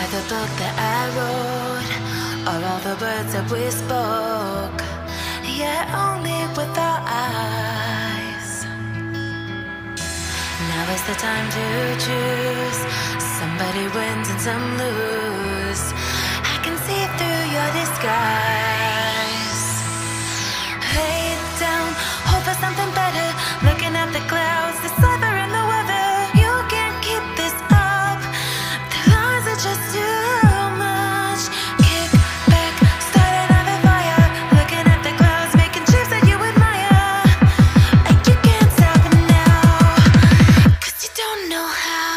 Inside the book that I wrote are all the words that we spoke, yet only with our eyes. Now is the time to choose. Somebody wins and some lose. I can see through your disguise. Lay down, hope for something better. Looking at the clouds, the cyber and the weather. You can't keep this up. The lies are just too much. Kick back, start another fire. Looking at the clouds, making shapes that you admire. And you can't stop it now, 'cause you don't know how.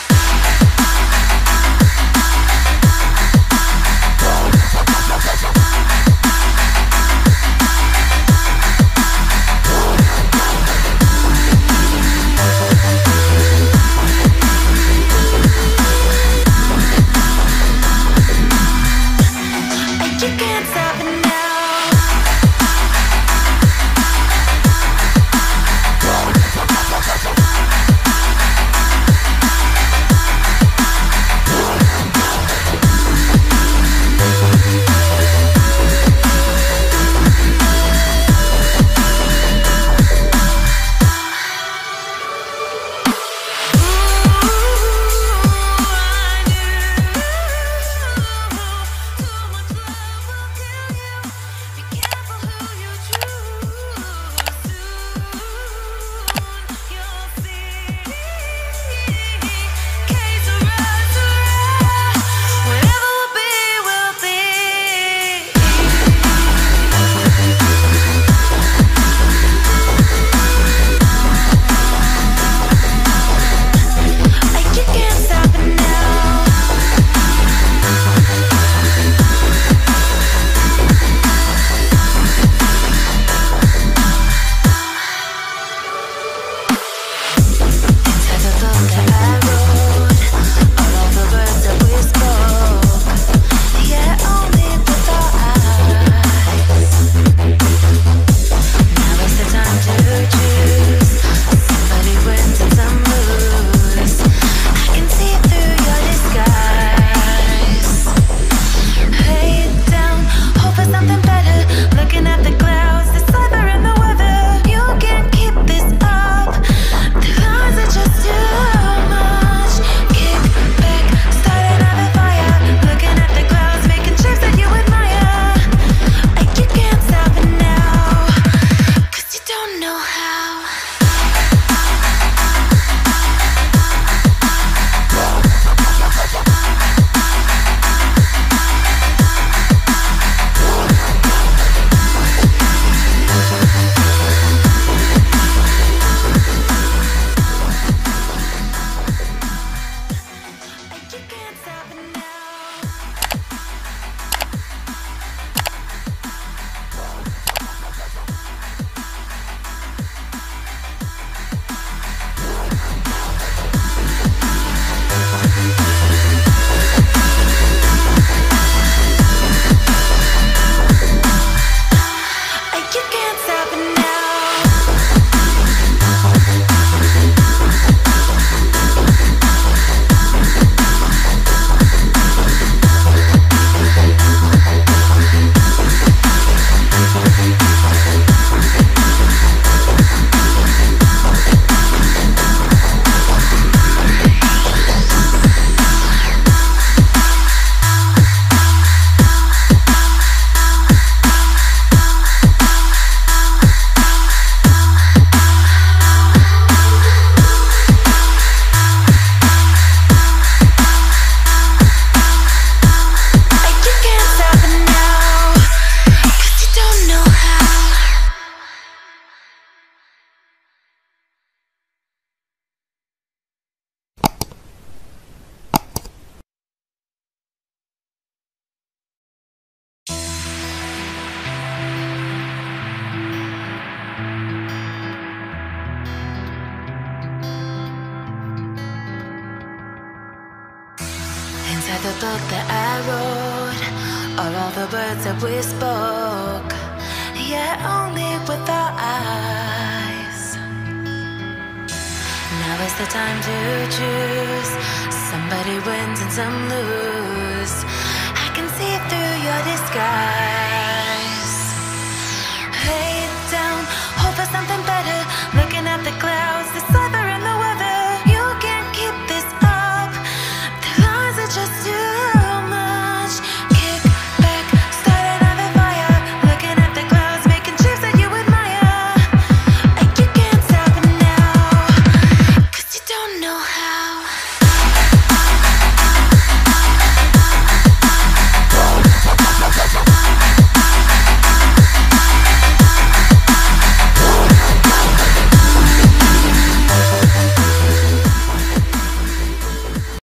You can't stop it now. Inside the book that I wrote are all the words that we spoke, yet only with our eyes. Now is the time to choose. Somebody wins and some lose. I can see through your disguise.